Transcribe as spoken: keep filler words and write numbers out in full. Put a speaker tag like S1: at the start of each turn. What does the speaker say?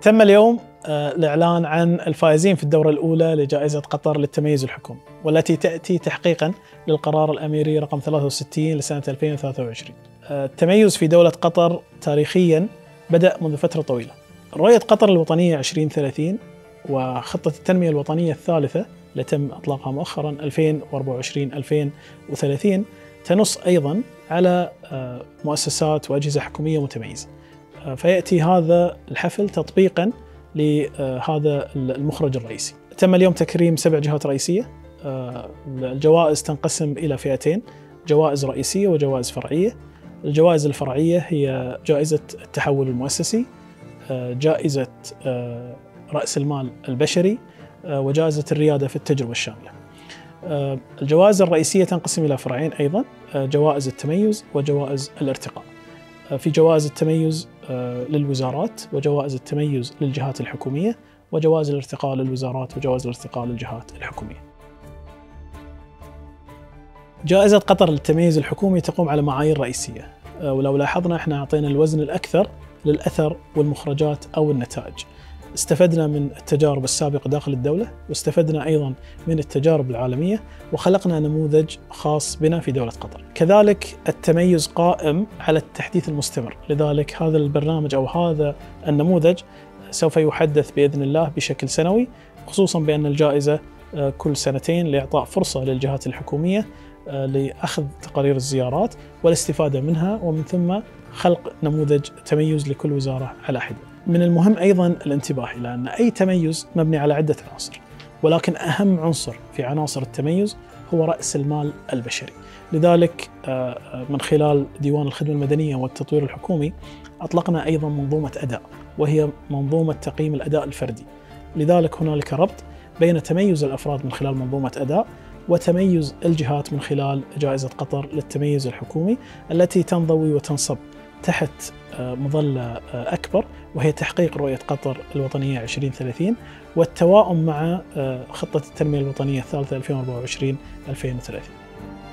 S1: تم اليوم الإعلان عن الفائزين في الدورة الأولى لجائزة قطر للتميز الحكومي، والتي تأتي تحقيقاً للقرار الأميري رقم ثلاثة وستين لسنة ألفين وثلاثة وعشرين. التميز في دولة قطر تاريخياً بدأ منذ فترة طويلة. رؤية قطر الوطنية عشرين ثلاثين وخطة التنمية الوطنية الثالثة التي تم إطلاقها مؤخراً ألفين وأربعة وعشرين ألفين وثلاثين تنص أيضاً على مؤسسات وأجهزة حكومية متميزة. فيأتي هذا الحفل تطبيقاً لهذا المخرج الرئيسي. تم اليوم تكريم سبع جهات رئيسية. الجوائز تنقسم إلى فئتين: جوائز رئيسية وجوائز فرعية. الجوائز الفرعية هي جائزة التحول المؤسسي، جائزة رأس المال البشري، وجائزة الريادة في التجربة الشاملة. الجوائز الرئيسية تنقسم إلى فرعين أيضا: جوائز التميز وجوائز الارتقاء. في جوائز التميز للوزارات، وجوائز التميز للجهات الحكومية، وجوائز الارتقاء للوزارات وجوائز الارتقاء للجهات الحكومية. جائزة قطر للتميز الحكومي تقوم على معايير رئيسية، ولو لاحظنا احنا أعطينا الوزن الأكثر للأثر والمخرجات أو النتائج. استفدنا من التجارب السابقة داخل الدولة، واستفدنا أيضاً من التجارب العالمية، وخلقنا نموذج خاص بنا في دولة قطر. كذلك التميز قائم على التحديث المستمر، لذلك هذا البرنامج أو هذا النموذج سوف يحدث بإذن الله بشكل سنوي، خصوصاً بأن الجائزة كل سنتين لإعطاء فرصة للجهات الحكومية لأخذ تقارير الزيارات والاستفادة منها، ومن ثم خلق نموذج تميز لكل وزارة على حدة. من المهم أيضاً الانتباه إلى أن أي تميز مبني على عدة عناصر، ولكن أهم عنصر في عناصر التميز هو رأس المال البشري. لذلك من خلال ديوان الخدمة المدنية والتطوير الحكومي أطلقنا أيضاً منظومة أداء، وهي منظومة تقييم الأداء الفردي. لذلك هنالك ربط بين تميز الأفراد من خلال منظومة أداء وتميز الجهات من خلال جائزة قطر للتميز الحكومي، التي تنضوي وتنصب تحت مظلة أكبر، وهي تحقيق رؤية قطر الوطنية عشرين ثلاثين والتواؤم مع خطة التنمية الوطنية الثالثة ألفين وأربعة وعشرين ألفين وثلاثين.